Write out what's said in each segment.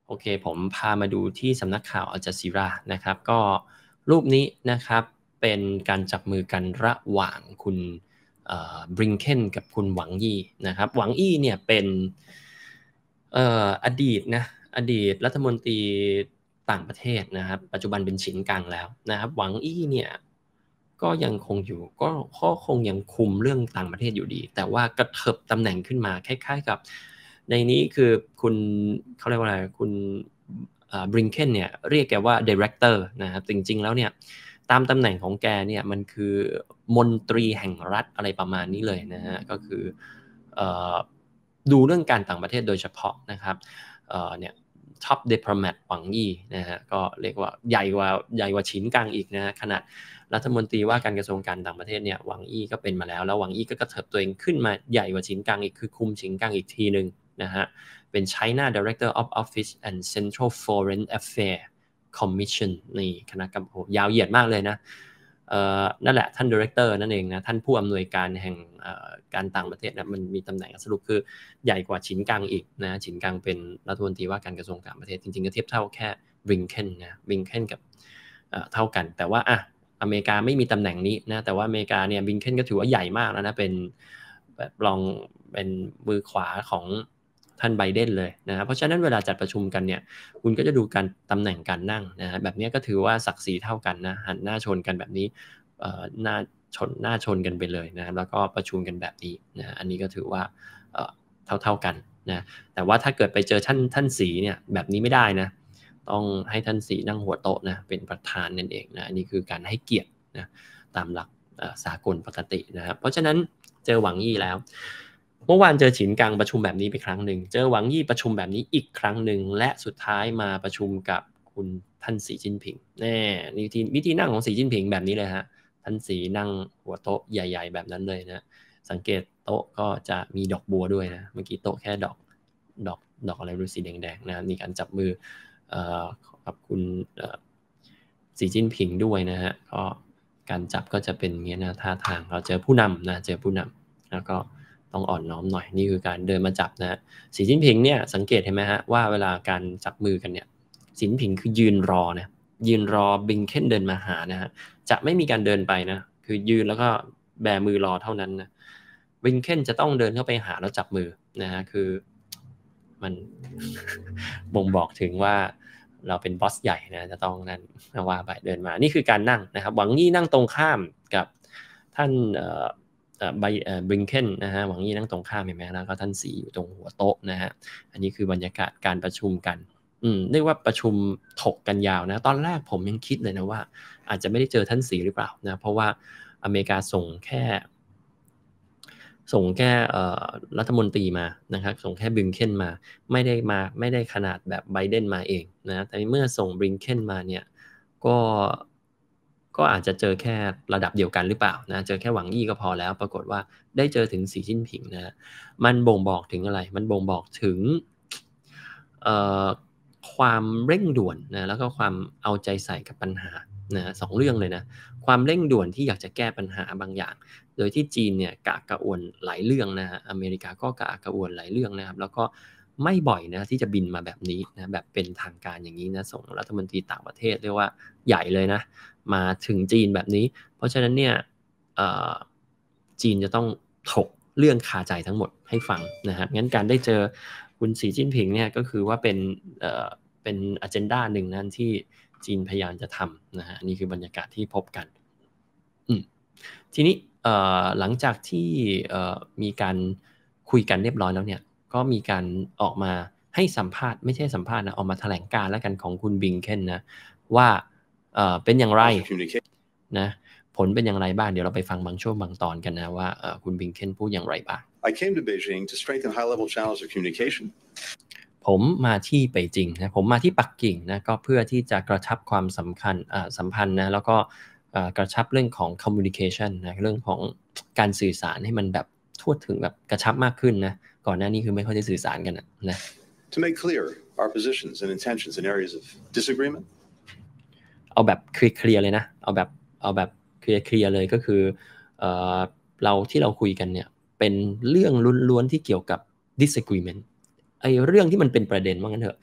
โอเคผมพามาดูที่สำนักข่าวอัลจาซีรานะครับก็รูปนี้นะครับเป็นการจับมือกันระหว่างคุณบริงเคนกับคุณหวังยี่นะครับหวังอี้เนี่ยเป็นอดีตรัฐมนตรีต่างประเทศนะครับปัจจุบันเป็นฉินกังแล้วนะครับหวังอี้เนี่ยก็ยังคงอยู่ก็คงยังคุมเรื่องต่างประเทศอยู่ดีแต่ว่ากระเถิบตำแหน่งขึ้นมาคล้ายๆกับในนี้คือคุณเขาเรียกว่าอะไรคุณบริงเคนเนี่ยเรียกแกว่า director นะครับจริงๆแล้วเนี่ยตามตำแหน่งของแกเนี่ยมันคือมนตรีแห่งรัฐอะไรประมาณนี้เลยนะฮะก็คือดูเรื่องการต่างประเทศโดยเฉพาะนะครับเนี่ยท็อปดิปโลแมตหวังยี่นะฮะก็เรียกว่าใหญ่กว่าฉินกังอีกนะฮะขนาดรัฐมนตรีว่าการกระทรวงการต่างประเทศเนี่ยหวังอี้ก็เป็นมาแล้วหวังอี้ก็กระเถิบตัวเองขึ้นมาใหญ่กว่าฉินกังอีกคือคุมฉินกังอีกทีนึงนะฮะเป็น China Director of Office and Central Foreign Affairs Commission นี่คณะกรรมการยาวเหยียดมากเลยนะนั่นแหละท่าน Director นั่นเองนะท่านผู้อำนวยการแห่งการต่างประเทศนะมันมีตำแหน่งสรุปคือใหญ่กว่าฉินกังอีกนะฉินกังเป็นรัฐมนตรีว่าการกระทรวงต่างประเทศจริงๆก็เทียบเท่าแค่บริงเคนนะบริงเคนกับเท่ากันแต่ว่าอเมริกาไม่มีตำแหน่งนี้นะแต่ว่าอเมริกาเนี่ยบริงเคนก็ถือว่าใหญ่มากแล้วนะเป็นแบบรองเป็นมือขวาของท่านไบเดนเลยนะเพราะฉะนั้นเวลาจัดประชุมกันเนี่ยคุณก็จะดูการตำแหน่งการนั่งนะแบบนี้ก็ถือว่าศักดิ์ศรีเท่ากันนะหันหน้าชนกันแบบนี้หน้าชนกันไปเลยนะแล้วก็ประชุมกันแบบนี้นะอันนี้ก็ถือว่าเท่ากันนะแต่ว่าถ้าเกิดไปเจอท่านสีเนี่ยแบบนี้ไม่ได้นะต้องให้ท่านสีนั่งหัวโต๊ะนะเป็นประธานนั่นเองนะอันนี้คือการให้เกียรตินะตามหลักสากลปกตินะครับเพราะฉะนั้นเจอหวังยี่แล้วเมื่อวานเจอฉินกังประชุมแบบนี้ไปครั้งหนึ่งเจอหวังยี่ประชุมแบบนี้อีกครั้งหนึ่งและสุดท้ายมาประชุมกับคุณท่านสีจิ้นผิงแน่วิธีนั่งของสีจิ้นผิงแบบนี้เลยฮะท่านสีนั่งหัวโต๊ะใหญ่ๆแบบนั้นเลยนะสังเกตโต๊ะก็จะมีดอกบัวด้วยนะเมื่อกี้โต๊ะแค่ดอกอะไรรู้สีแดงๆนะมีการจับมือกับคุณสีจิ้นผิงด้วยนะฮะก็การจับก็จะเป็นเงี้ยนะท่าทางเราเจอผู้นำนะเจอผู้นำแล้วก็ต้องอ่อนน้อมหน่อยนี่คือการเดินมาจับนะสีจิ้นผิงเนี่ยสังเกตเห็นไหมฮะว่าเวลาการจับมือกันเนี่ยสีจิ้นผิงคือยืนรอนะยืนรอบริงเคนเดินมาหานะฮะจะไม่มีการเดินไปนะคือยืนแล้วก็แบมือรอเท่านั้นนะบริงเคนจะต้องเดินเข้าไปหาแล้วจับมือนะฮะคือมัน บ่งบอกถึงว่าเราเป็นบอสใหญ่นะจะต้องนั่นว่าไปเดินมานี่คือการนั่งนะครับหวังยี่นั่งตรงข้ามกับท่านบริงเคนนะฮะหวังยี่นั่งตรงข้ามเห็นไหมแล้วก็ท่านสีอยู่ตรงหัวโต๊ะนะฮะอันนี้คือบรรยากาศการประชุมกันเรียกว่าประชุมถกกันยาวนะตอนแรกผมยังคิดเลยนะว่าอาจจะไม่ได้เจอท่านสีหรือเปล่านะเพราะว่าอเมริกาส่งแค่รัฐมนตรีมานะครับส่งแค่บริงเคนมาไม่ได้ขนาดแบบไบเดนมาเองนะแต่เมื่อส่งบริงเคนมาเนี่ยก็อาจจะเจอแค่ระดับเดียวกันหรือเปล่านะเจอแค่หวังยี่ก็พอแล้วปรากฏว่าได้เจอถึงสีจิ้นผิงนะมันบ่งบอกถึงอะไรมันบ่งบอกถึงความเร่งด่วนนะแล้วก็ความเอาใจใส่กับปัญหานะ2เรื่องเลยนะความเร่งด่วนที่อยากจะแก้ปัญหาบางอย่างโดยที่จีนเนี่ยกะกระอ่วนหลายเรื่องนะฮะอเมริกาก็กะกระอ่วนหลายเรื่องนะครับแล้วก็ไม่บ่อยนะที่จะบินมาแบบนี้นะแบบเป็นทางการอย่างนี้นะส่งรัฐมนตรีต่างประเทศเรียกว่าใหญ่เลยนะมาถึงจีนแบบนี้เพราะฉะนั้นเนี่ยจีนจะต้องถกเรื่องคาใจทั้งหมดให้ฟังนะฮะงั้นการได้เจอคุณสีจิ้นผิงเนี่ยก็คือว่าเป็นอเจนดาหนึ่งนั่นที่จีนพยายามจะทำนะฮะนี่คือบรรยากาศที่พบกันทีนี้หลังจากที่มีการคุยกันเรียบร้อยแล้วเนี่ยก็มีการออกมาให้สัมภาษณ์ไม่ใช่สัมภาษณ์นะออกมาแถลงการแล้วกันของคุณบิงเคนนะว่าเป็นอย่างไรนะผลเป็นอย่างไรบ้างเดี๋ยวเราไปฟังบางช่วงบางตอนกันนะว่าคุณบิงเคนพูดอย่างไรบ้าง I came to Beijing to strengthen high-level channels of communication. ผมมาที่เป่ยจิงนะผมมาที่ปักกิ่งนะก็เพื่อที่จะกระชับความสัมพันธ์นะแล้วก็กระชับเรื่องของ communication นะเรื่องของการสื่อสารให้มันแบบทั่วถึงแบบกระชับมากขึ้นนะก่อนหน้านี้คือไม่ค่อยได้สื่อสารกันนะ To make clear our positions and intentions in areas of disagreement. เอาแบบเคลียร์เลยนะเอาแบบเคลียร์เลยก็คือที่เราคุยกันเนี่ยเป็นเรื่องล้วนๆที่เกี่ยวกับ disagreement ไอ้เรื่องที่มันเป็นประเด็นว่างั้นเถอะ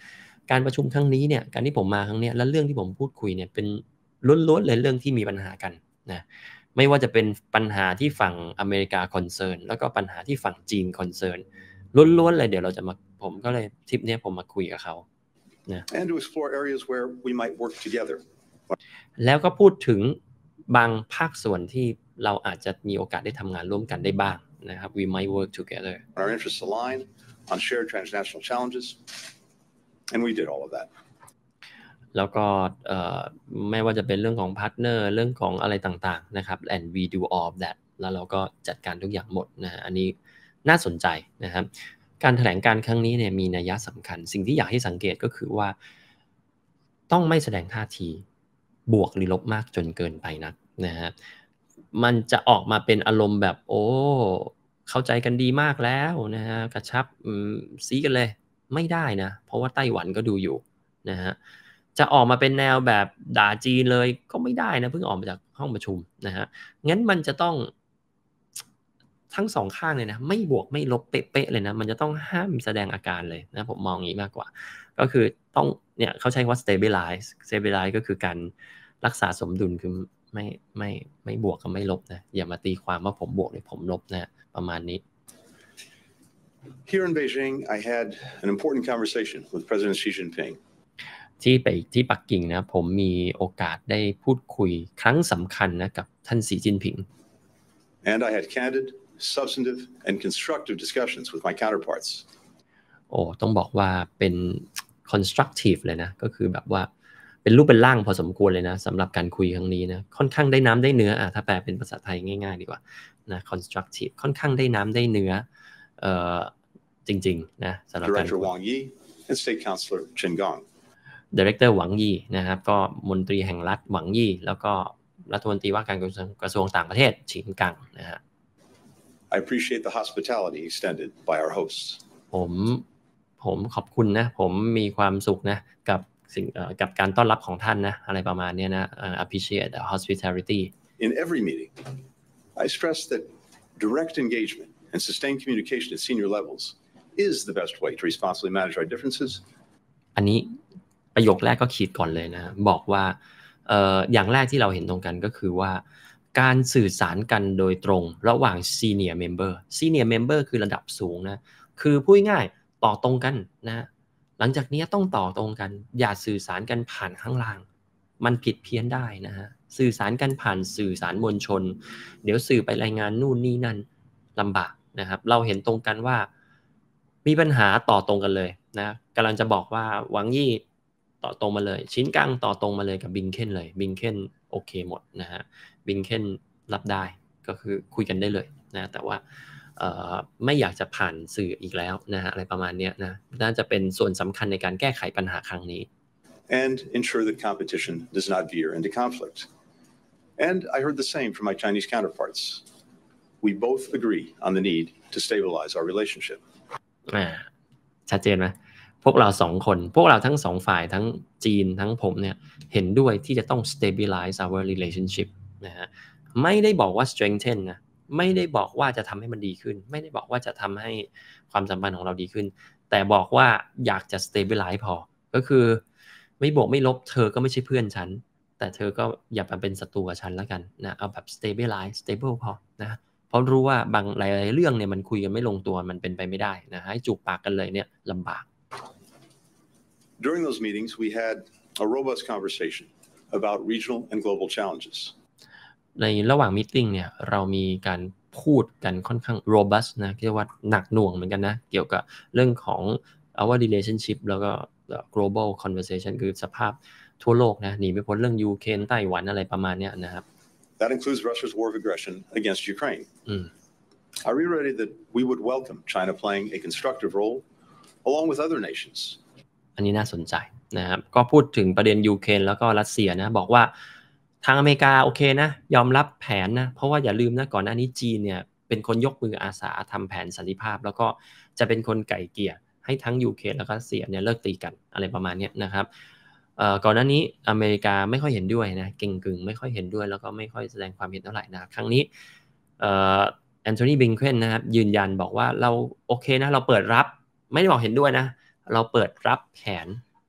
การประชุมครั้งนี้เนี่ยการที่ผมมาครั้งนี้และเรื่องที่ผมพูดคุยเนี่ยเป็นล้วนๆเลยเรื่องที่มีปัญหากันนะไม่ว่าจะเป็นปัญหาที่ฝั่งอเมริกาคอนเซิร์นแล้วก็ปัญหาที่ฝั่งจีนคอนเซิร์นล้วนๆเลยเดี๋ยวเราจะมาผมก็เลยทริปนี้ผมมาคุยกับเขานะ and to explore areas where we might work together. แล้วก็พูดถึงบางภาคส่วนที่เราอาจจะมีโอกาสได้ทำงานร่วมกันได้บ้างนะครับ we might work together. Our interests align on shared transnational challenges, and we did all of that. แล้วก็ไม่ว่าจะเป็นเรื่องของพาร์ทเนอร์เรื่องของอะไรต่างๆนะครับ and we do all of that แล้วเราก็จัดการทุกอย่างหมดนะอันนี้น่าสนใจนะครับการแถลงการครั้งนี้เนี่ยมีนัยสำคัญสิ่งที่อยากให้สังเกตก็คือว่าต้องไม่แสดงท่าทีบวกหรือลบมากจนเกินไปนักนะฮะมันจะออกมาเป็นอารมณ์แบบโอ้เข้าใจกันดีมากแล้วนะฮะกระชับซีกันเลยไม่ได้นะเพราะว่าไต้หวันก็ดูอยู่นะฮะจะออกมาเป็นแนวแบบด่าจีนเลยก็ไม่ได้นะเพิ่งออกมาจากห้องประชุมนะฮะงั้นมันจะต้องทั้งสองข้างเลยนะไม่บวกไม่ลบเป๊ะๆเลยนะมันจะต้องห้ามแสดงอาการเลยนะผมมองอย่างนี้มากกว่าก็คือต้องเนี่ยเขาใช้ว่า stabilize ก็คือการรักษาสมดุลคือไม่บวกกับไม่ลบนะอย่ามาตีความว่าผมบวกหรือผมลบนะประมาณนี้ Here in Beijing, I had an important conversation with President Xi Jinping. ที่ปักกิ่งนะผมมีโอกาสได้พูดคุยครั้งสำคัญนะกับท่านสีจิ้นผิง And I had candid, substantive, and constructive discussions with my counterparts. โอ้ต้องบอกว่าเป็น constructive เลยนะก็คือแบบว่าเป็นรูปเป็นร่างพอสมควรเลยนะสำหรับการคุยครั้งนี้นะค่อนข้างได้น้ำได้เนื้อถ้าแปลเป็นภาษาไทยง่ายๆดีกว่านะ constructive ค่อนข้างได้น้ำได้เนื้อจริงๆนะสำหรับการ Director Wang Yi and State Councilor Chen Gong. Director หวังยี่นะครับก็มนตรีแห่งรัฐหวังยี่แล้วก็รัฐมนตรีว่าการกระทรวงต่างประเทศฉินกังนะฮะ I appreciate the hospitality extended by our hosts. ผมขอบคุณนะผมมีความสุขนะกับการต้อนรับของท่านนะอะไรประมาณนี้นะappreciate the hospitality. In every meeting, I stress that direct engagement and sustained communication at senior levels is the best way to responsibly manage our differences. อันนี้ประโยคแรกก็ขีดก่อนเลยนะบอกว่าอย่างแรกที่เราเห็นตรงกันก็คือว่าการสื่อสารกันโดยตรงระหว่าง senior member คือระดับสูงนะคือพูดง่ายต่อตรงกันนะหลังจากนี้ต้องต่อตรงกันอย่าสื่อสารกันผ่านข้างล่างมันผิดเพี้ยนได้นะฮะสื่อสารกันผ่านสื่อสารมวลชนเดี๋ยวสื่อไปรายงานนู่นนี่นั่นลำบากนะครับเราเห็นตรงกันว่ามีปัญหาต่อตรงกันเลยนะกำลังจะบอกว่าหวังยี่ต่อตรงมาเลยชิ้นกลางต่อตรงมาเลยกับบิงเคนเลยบิงเคนโอเคหมดนะฮะบิงเคนรับได้ก็คือคุยกันได้เลยนะแต่ว่าไม่อยากจะผ่านสื่ออีกแล้วนะฮะอะไรประมาณนี้นะน่าจะเป็นส่วนสำคัญในการแก้ไขปัญหาครั้งนี้ and ensure that competition does not veer into conflict. And I heard the same from my Chinese counterparts. We both agree on the need to stabilize our relationship. ชัดเจนไหมพวกเราสองคนพวกเราทั้งสองฝ่ายทั้งจีนทั้งผมเนี่ยเห็นด้วยที่จะต้อง stabilize our relationship นะฮะไม่ได้บอกว่า strengthen นะไม่ได้บอกว่าจะทำให้มันดีขึ้นไม่ได้บอกว่าจะทำให้ความสัมพันธ์ของเราดีขึ้นแต่บอกว่าอยากจะ stabilize พอก็คือไม่บวกไม่ลบเธอก็ไม่ใช่เพื่อนฉันแต่เธอก็อย่ามาเป็นศัตรูกับฉันแล้วกันนะเอาแบบ stable พอนะเพราะรู้ว่าบางหลายๆเรื่องเนี่ยมันคุยกันไม่ลงตัวมันเป็นไปไม่ได้นะให้จูบปากกันเลยเนี่ยลำบาก During those meetings, we had a robust conversation about regional and global challenges. ในระหว่างมีตติ้งเนี่ยเรามีการพูดกันค่อนข้าง robust นะเรียกว่าหนักหน่วงเหมือนกันนะเกี่ยวกับเรื่องของ our relationship แล้วก็ global conversation คือสภาพทั่วโลกนะหนีไม่พ้นเรื่องยูเครนไต้หวันอะไรประมาณเนี้ยนะครับ That includes Russia's war of aggression against Ukraine. I reiterated that we would welcome China playing a constructive role along with other nations. อันนี้น่าสนใจนะครับก็พูดถึงประเด็นยูเครนแล้วก็รัสเซียนะบอกว่าทางอเมริกาโอเคนะยอมรับแผนนะเพราะว่าอย่าลืมนะก่อนหน้านี้จีนเนี่ยเป็นคนยกมืออาสาทำแผนสันติภาพแล้วก็จะเป็นคนไก่เกลี่ยให้ทั้งยูเครนแล้วก็รัสเซียเนี่ยเลิกตีกันอะไรประมาณนี้นะครับก่อนหน้านี้อเมริกาไม่ค่อยเห็นด้วยนะเก่งกึ่งไม่ค่อยเห็นด้วยแล้วก็ไม่ค่อยแสดงความเห็นเท่าไหร่นะครั้งนี้แอนโทนีบิงเคนนะครับยืนยันบอกว่าเราโอเคนะเราเปิดรับไม่ได้บอกเห็นด้วยนะเราเปิดรับแผน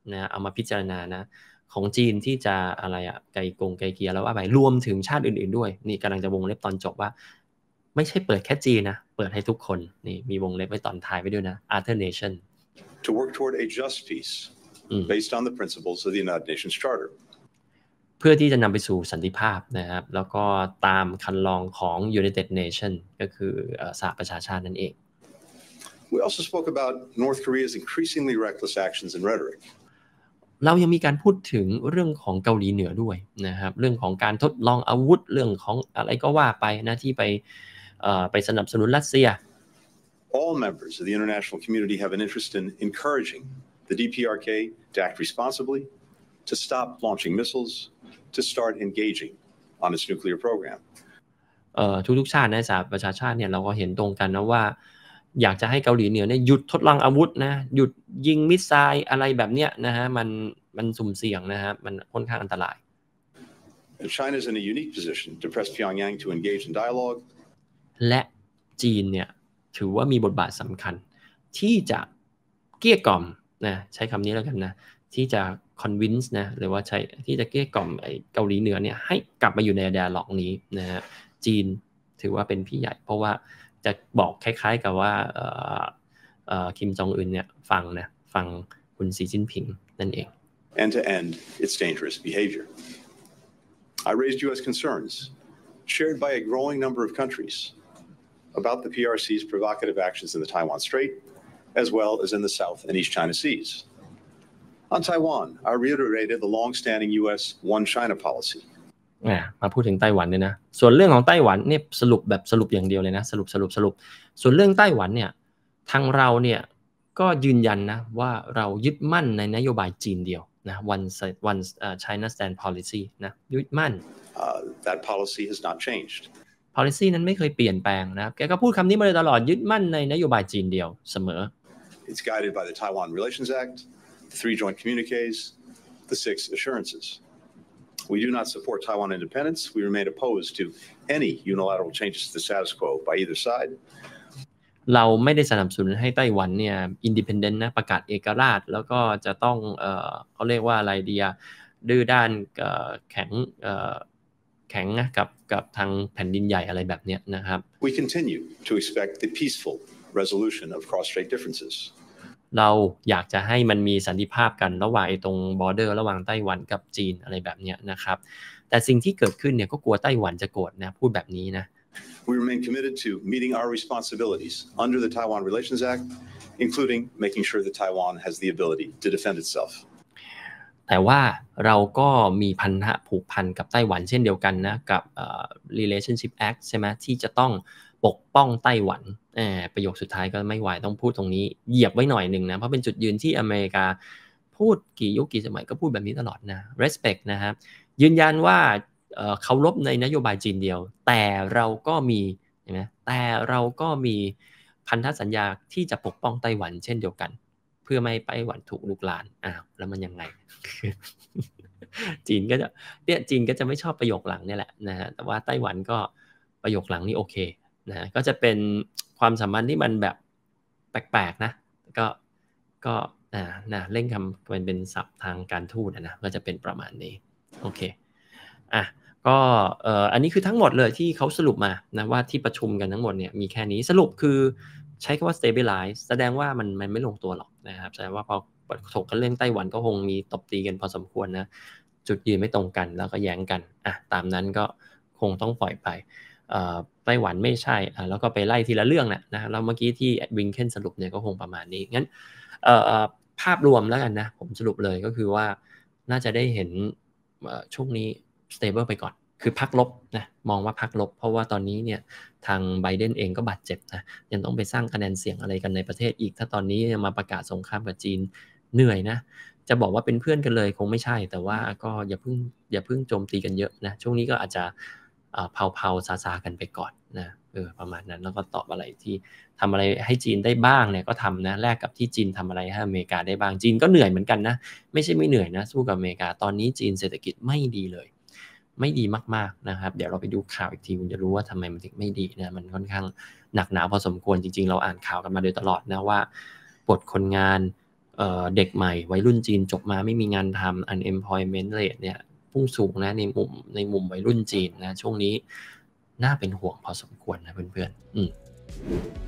นะเอามาพิจารณานะของจีนที่จะอะไรอะไกเกลียแล้วว่าไปรวมถึงชาติอื่นๆด้วยนี่กำลังจะวงเล็บตอนจบว่าไม่ใช่เปิดแค่จีนนะเปิดให้ทุกคนนี่มีวงเล็บไว้ตอนท้ายไว้ด้วยนะ other nation to work toward a just peace based on the principles of the United Nations Charter เพื่อที่จะนำไปสู่สันติภาพนะครับแล้วก็ตามคันลองของ United Nation ก็คือสหประชาชาตินั่นเอง We also spoke about North Korea's increasingly reckless actions and rhetoric เรายังมีการพูดถึงเรื่องของเกาหลีเหนือด้วยนะครับเรื่องของการทดลองอาวุธเรื่องของอะไรก็ว่าไปนะที่ไปสนับสนุนรัสเซีย All members of the international community have an interest in encouraging the DPRK to act responsibly, to stop launching missiles, to start engaging on its nuclear program. ทุกชาติในสหประชาชาติเนี่ยเราก็เห็นตรงกันนะว่าอยากจะให้เกาหลีเหนือเนี่ยหยุดทดลองอาวุธนะหยุดยิงมิสไซล์อะไรแบบเนี้ยนะฮะมันสุ่มเสี่ยงนะฮะมันค่อนข้างอันตราย China is in a unique position to press Pyongyang to engage in dialogue. และจีนเนี่ยถือว่ามีบทบาทสำคัญที่จะเกลี้ยกล่อมนะใช้คำนี้แล้วกันนะที่จะ convince นะหรือว่าใช้ที่จะเกลี้ยกล่อมไอ้เกาหลีเหนือเนี่ยให้กลับมาอยู่ใน dialogue นี้นะฮะจีนถือว่าเป็นพี่ใหญ่เพราะว่าจะบอกคล้ายๆกับว่าคิมจองอึนเนี่ยฟังคุณสีจิ้นผิงนั่นเอง And to end its dangerous behavior. I raised U.S. concerns shared by a growing number of countries about the PRC's provocative actions in the Taiwan Strait, as well as in the South and East China Seas. On Taiwan, I reiterated the long-standing U.S. One China policy. มาพูดถึงไต้หวันเนี่ยนะส่วนเรื่องของไต้หวันเนี่ยสรุปอย่างเดียวเลยนะสรุปส่วนเรื่องไต้หวันเนี่ยทางเราเนี่ยก็ยืนยันนะว่าเรายึดมั่นในนโยบายจีนเดียวนะ one China stand policy นะยึดมั่น That policy has not changed. policy นั้นไม่เคยเปลี่ยนแปลงนะครับแกก็พูดคำนี้มาเลยตลอดยึดมั่นในนโยบายจีนเดียวเสมอ It's guided by the Taiwan Relations Act, the 3 joint communiques, the 6 assurances.We do not support Taiwan independence. We remain opposed to any unilateral changes to the status quo by either side. เราไม่ได้สนับสนุนให้ไต้หวันเนี่ย independent นะประกาศเอกราชแล้วก็จะต้องเขาเรียกว่าอะไรดีดื้อด้านแข็งนะกับทางแผ่นดินใหญ่อะไรแบบเนี้ยนะครับ We continue to expect the peaceful resolution of cross-strait differences. เราอยากจะให้มันมีสันติภาพกันระหว่างตรงบอร์เดอร์ระหว่างไต้หวันกับจีนอะไรแบบนี้นะครับแต่สิ่งที่เกิดขึ้นเนี่ยก็กลัวไต้หวันจะโกรธนะพูดแบบนี้นะ We remain committed to meeting our responsibilities under the Taiwan Relations Act, including making sure that Taiwan has the ability to defend itself. แต่ว่าเราก็มีพันธะผูกพันกับไต้หวันเช่นเดียวกันนะกับRelationship Act ใช่ไหมที่จะต้องปกป้องไต้หวันประโยคสุดท้ายก็ไม่ไหวต้องพูดตรงนี้เหยียบไว้หน่อยหนึ่งนะเพราะเป็นจุดยืนที่อเมริกาพูดกี่ยุคกี่สมัยก็พูดแบบนี้ตลอดนะ respect นะครับยืนยันว่าเคารพในนโยบายจีนเดียวแต่เราก็มีเห็นไหมแต่เราก็มีพันธสัญญาที่จะปกป้องไต้หวันเช่นเดียวกันเพื่อไม่ให้ไต้หวันถูกลุกลานแล้วมันยังไง จีนก็จะไม่ชอบประโยคหลังนี่แหละนะฮะแต่ว่าไต้หวันก็ประโยคหลังนี่โอเคนะก็จะเป็นความสัมพันธ์ที่มันแบบแปลกๆนะก็เล่นคำเป็นศัพท์ทางการทูตนะก็จะเป็นประมาณนี้โอเคก็อันนี้คือทั้งหมดเลยที่เขาสรุปมานะว่าที่ประชุมกันทั้งหมดเนี่ยมีแค่นี้สรุปคือใช้คำว่า stabilize แสดงว่ามันไม่ลงตัวหรอกนะครับแสดงว่าพอถกกันเรื่องไต้หวันก็คงมีตบตีกันพอสมควรนะจุดยืนไม่ตรงกันแล้วก็แย้งกันตามนั้นก็คงต้องปล่อยไปไต้หวันไม่ใช่แล้วก็ไปไล่ทีละเรื่องนะแล้วเมื่อกี้ที่วิงเคนสรุปเนี่ยก็คงประมาณนี้งั้นภาพรวมแล้วกันนะผมสรุปเลยก็คือว่าน่าจะได้เห็นช่วงนี้ stable ไปก่อนคือพักลบนะมองว่าพักลบเพราะว่าตอนนี้เนี่ยทางไบเดนเองก็บาดเจ็บนะยังต้องไปสร้างคะแนนเสียงอะไรกันในประเทศอีกถ้าตอนนี้มาประกาศสงครามกับจีนเหนื่อยนะจะบอกว่าเป็นเพื่อนกันเลยคงไม่ใช่แต่ว่าก็อย่าเพิ่งโจมตีกันเยอะนะช่วงนี้ก็อาจจะเผาซากันไปก่อนนะประมาณนั้นแล้วก็ตอบอะไรที่ทำอะไรให้จีนได้บ้างเนี่ยก็ทำนะแลกกับที่จีนทำอะไรให้อเมริกาได้บ้างจีนก็เหนื่อยเหมือนกันนะไม่ใช่ไม่เหนื่อยนะสู้กับอเมริกาตอนนี้จีนเศรษฐกิจไม่ดีเลยไม่ดีมากๆนะครับเดี๋ยวเราไปดูข่าวอีกทีคุณจะรู้ว่าทำไมมันถึงไม่ดีนะมันค่อนข้างหนักหนาพอสมควรจริงๆเราอ่านข่าวกันมาโดยตลอดนะว่าปลดคนงานเด็กใหม่วัยรุ่นจีนจบมาไม่มีงานทำ unemployment rate เนี่ยพุ่งสูงนะในมุมวัยรุ่นจีนนะช่วงนี้น่าเป็นห่วงพอสมควรนะเพื่อนๆ